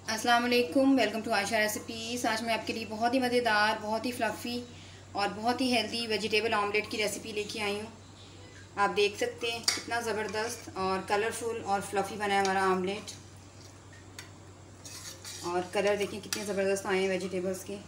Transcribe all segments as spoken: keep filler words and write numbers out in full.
अस्सलाम वालेकुम, welcome to Ayesha recipes. आज मैं आपके लिए बहुत ही मज़ेदार, बहुत ही फ्लफ़ी और बहुत ही हेल्दी वेजिटेबल ऑमलेट की रेसिपी लेके आई हूँ। आप देख सकते हैं कितना ज़बरदस्त और कलरफुल और फ्लफ़ी बना है हमारा ऑमलेट। और कलर देखें कितने ज़बरदस्त आए हैं वेजिटेबल्स के।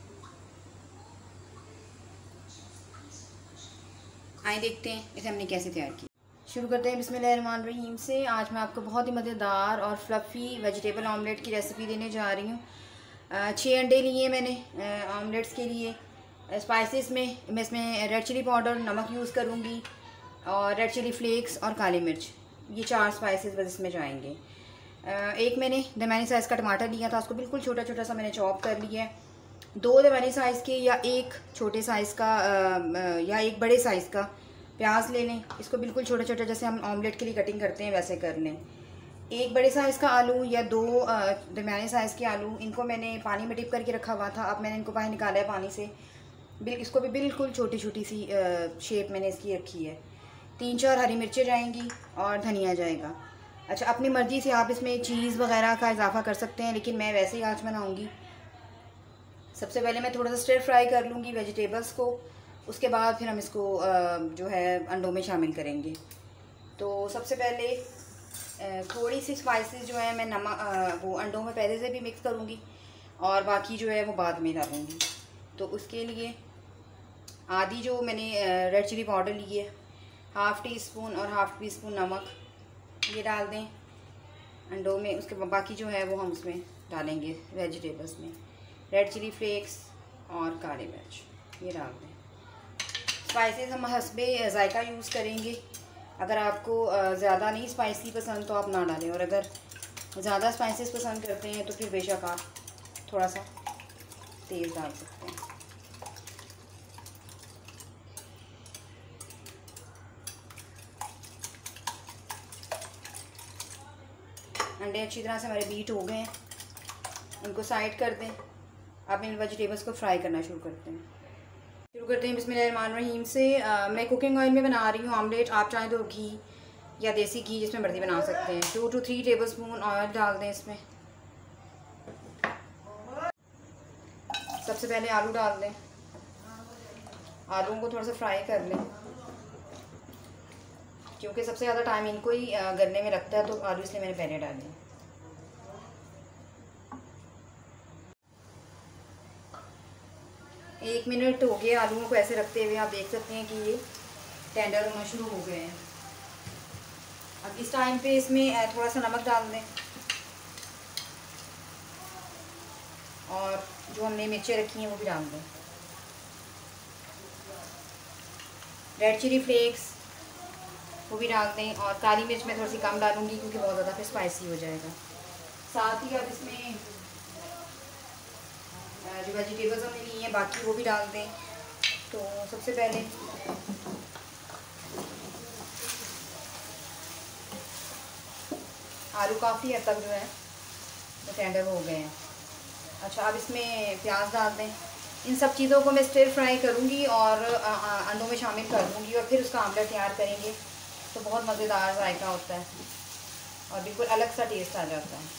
आइए देखते हैं इसे हमने कैसे तैयार किया। शुरू करते हैं बिस्मिल्लाहिर्रहमानिर्रहीम से। आज मैं आपको बहुत ही मज़ेदार और फ्लफ़ी वेजिटेबल ऑमलेट की रेसिपी देने जा रही हूँ। छः अंडे लिए मैंने ऑमलेट्स के लिए। स्पाइसेस में मैं इसमें रेड चिली पाउडर, नमक यूज़ करूँगी और रेड चिली फ्लेक्स और काली मिर्च, ये चार स्पाइसेस बस इसमें जाएंगे। एक मैंने दरमियानी साइज़ का टमाटर लिया था, उसको बिल्कुल छोटा छोटा सा मैंने चॉप कर लिया है। दो दरमियानी साइज़ के या एक छोटे साइज़ का या एक बड़े साइज़ का प्याज ले लें। इसको बिल्कुल छोटा छोटा जैसे हम ऑमलेट के लिए कटिंग करते हैं वैसे कर लें। एक बड़े साइज़ का आलू या दो दरमियाने साइज़ के आलू, इनको मैंने पानी में डिप करके रखा हुआ था। अब मैंने इनको बाहर निकाला है पानी से। बिल इसको भी बिल्कुल छोटी छोटी सी शेप मैंने इसकी रखी है। तीन चार हरी मिर्चें जाएंगी और धनिया जाएगा। अच्छा, अपनी मर्ज़ी से आप इसमें चीज़ वगैरह का इजाफा कर सकते हैं, लेकिन मैं वैसे ही आज बनाऊँगी। सबसे पहले मैं थोड़ा सा स्टर फ्राई कर लूँगी वेजिटेबल्स को, उसके बाद फिर हम इसको जो है अंडों में शामिल करेंगे। तो सबसे पहले थोड़ी सी स्पाइसेस जो है मैं नमक वो अंडों में पहले से भी मिक्स करूँगी और बाकी जो है वो बाद में डालूँगी। तो उसके लिए आधी जो मैंने रेड चिली पाउडर ली है, हाफ़ टी स्पून और हाफ़ टी स्पून नमक ये डाल दें अंडों में। उसके बाद बाकी जो है वो हम उसमें डालेंगे वेजिटेबल्स में। रेड चिली फ्लेक्स और काली मिर्च ये डाल दें। स्पाइसेस हम हस्बे जायका यूज़ करेंगे। अगर आपको ज़्यादा नहीं स्पाइसी पसंद तो आप ना डालें, और अगर ज़्यादा स्पाइसेस पसंद करते हैं तो फिर बेशक आप थोड़ा सा तेज़ डाल सकते हैं। अंडे अच्छी तरह से हमारे बीट हो गए हैं, इनको साइड कर दें। अब इन वेजिटेबल्स को फ्राई करना शुरू करते हैं शुरू करते हैं बिस्मिल्लाहिर्रहमानिर्रहीम से। आ, मैं कुकिंग ऑयल में बना रही हूँ ऑमलेट। आप चाहें तो घी या देसी घी जिसमें मर्ज़ी बना सकते हैं। Two to three tablespoon oil डाल दें इसमें। सबसे पहले आलू डाल दें। आलूओं को थोड़ा सा फ्राई कर लें, क्योंकि सबसे ज़्यादा टाइम इनको ही गलने में लगता है, तो आलू इसलिए मैंने पहले डाले। एक मिनट हो गया आलूओं को ऐसे रखते हुए। आप देख सकते हैं कि ये टेंडर होना शुरू हो गए हैं। अब इस टाइम पे इसमें थोड़ा सा नमक डाल दें और जो हमने मिर्चें रखी हैं वो भी डाल दें। रेड चिली फ्लेक्स वो भी डाल दें, और काली मिर्च मैं थोड़ी सी कम डालूँगी क्योंकि बहुत ज़्यादा फिर स्पाइसी हो जाएगा। साथ ही अब इसमें जो वेजिटेबल्स हमने ली हैं बाकी वो भी डाल दें। तो सबसे पहले आलू काफ़ी हद तक जो है वो टेंडर हो गए हैं। अच्छा, अब इसमें प्याज डाल दें। इन सब चीज़ों को मैं स्टिर फ्राई करूँगी और अंडों में शामिल कर दूँगी, और फिर उसका आमलेट तैयार करेंगे। तो बहुत मज़ेदार जायका होता है और बिल्कुल अलग सा टेस्ट आ जाता है।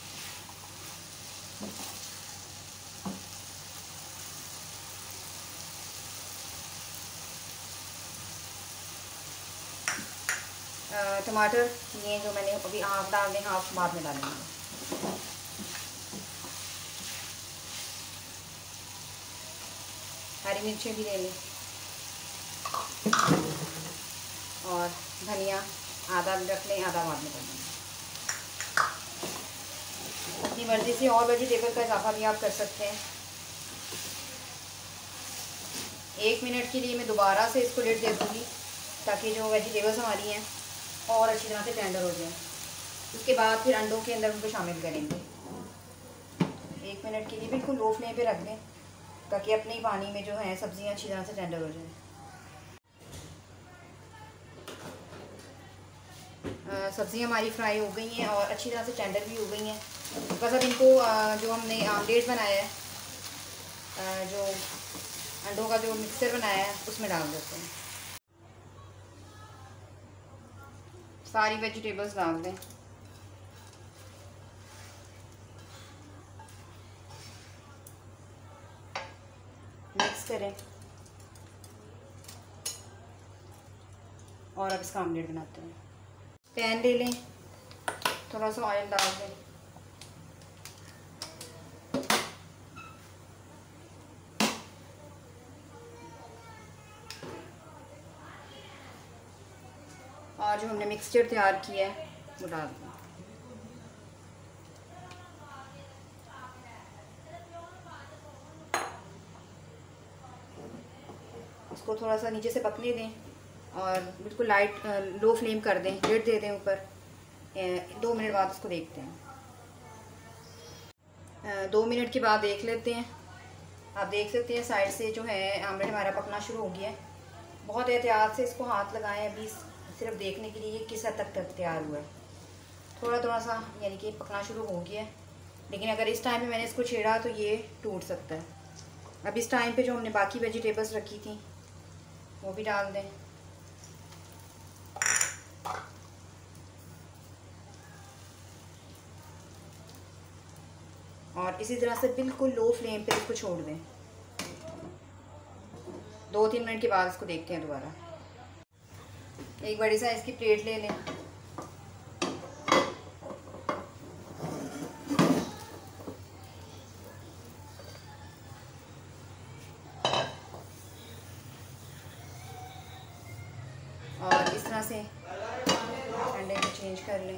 टमाटर लिए जो मैंने अभी हाफ डाल दें, हाफ बाद में डालेंगे। हरी मिर्चें भी ले लें और धनिया आधा रख लें, आधा बाद में डालेंगे। अपनी मर्ज़ी से और वेजिटेबल का इजाफा भी आप कर सकते हैं। एक मिनट के लिए मैं दोबारा से इसको लिड दे दूँगी ताकि जो वेजिटेबल्स हमारी हैं और अच्छी तरह से टेंडर हो जाए। उसके बाद फिर अंडों के अंदर उनको शामिल करेंगे। एक मिनट के लिए बिल्कुल लो फ्लेम पे रख दें ताकि अपने ही पानी में जो है सब्जियां अच्छी तरह से टेंडर हो जाए। सब्जियां हमारी फ्राई हो गई हैं और अच्छी तरह से टेंडर भी हो गई हैं। बस अब इनको जो हमने आमलेट बनाया है, जो अंडों का जो मिक्सचर बनाया है उसमें डाल देते हैं। सारी वेजिटेबल्स डाल दें। मिक्स करें और अब इसका ऑमलेट बनाते हैं। पैन ले लें, थोड़ा सा ऑयल डाल दें, और जो हमने मिक्सचर तैयार किया है वो डाल दें। उसको थोड़ा सा नीचे से पकने दें और बिल्कुल लाइट लो फ्लेम कर दें, लिड दे दें ऊपर। दो मिनट बाद उसको देखते हैं। दो मिनट के बाद देख लेते हैं। आप देख सकते हैं साइड से जो है आमलेट हमारा पकना शुरू हो गया है। बहुत एहतियात से इसको हाथ लगाएं अभी सिर्फ देखने के लिए किस हद तक तैयार हुआ है। थोड़ा थोड़ा सा यानी कि पकना शुरू हो गया है, लेकिन अगर इस टाइम पे मैंने इसको छेड़ा तो ये टूट सकता है। अब इस टाइम पे जो हमने बाकी वेजिटेबल्स रखी थी वो भी डाल दें। और इसी तरह से बिल्कुल लो फ्लेम पे इसको छोड़ दें। दो तीन मिनट के बाद इसको देखते हैं दोबारा। एक बड़ी साइज की प्लेट ले लें, और इस तरह से अंडे को चेंज कर लें।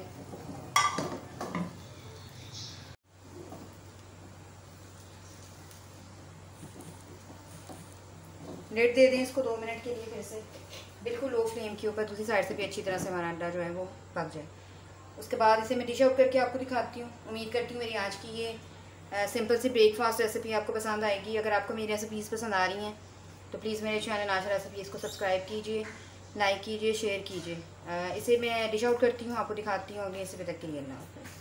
लिड दे दें इसको दो मिनट के लिए फिर से, बिल्कुल लो फ्लेम के ऊपर, दूसरी साइड से भी अच्छी तरह से हमारा अंडा जो है वो पक जाए। उसके बाद इसे मैं डिश आउट करके आपको दिखाती हूँ। उम्मीद करती हूँ मेरी आज की ये आ, सिंपल सी ब्रेकफास्ट रेसिपी आपको पसंद आएगी। अगर आपको मेरी रेसिपीज़ पसंद आ रही हैं तो प्लीज़ मेरे चैनल आशा रेसिपीज़ को सब्सक्राइब कीजिए, लाइक कीजिए, शेयर कीजिए। इसे मैं डिश आउट करती हूँ, आपको दिखाती हूँ। अगली रेसिपी तक के लिए अल्लाह हाफ़िज़।